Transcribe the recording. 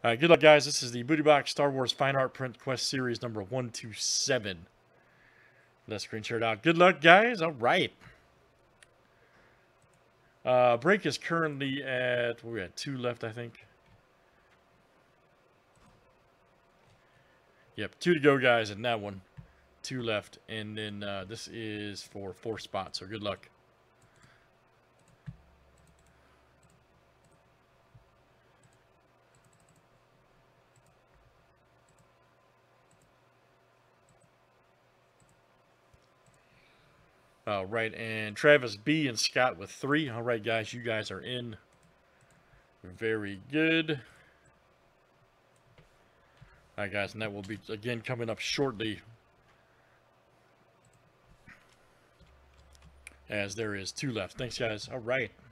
All right, good luck, guys. This is the Booty Box Star Wars Fine Art Print Quest Series number 127. Let's screen share it out. Good luck, guys. All right. Break is currently at, we're at 2 left, I think. Yep, 2 to go, guys, in that one. 2 left. And then this is for 4 spots, so good luck. All right, and Travis B and Scott with 3. All right, guys, you guys are in. Very good. All right, guys, and that will be, again, coming up shortly, as there is 2 left. Thanks, guys. All right.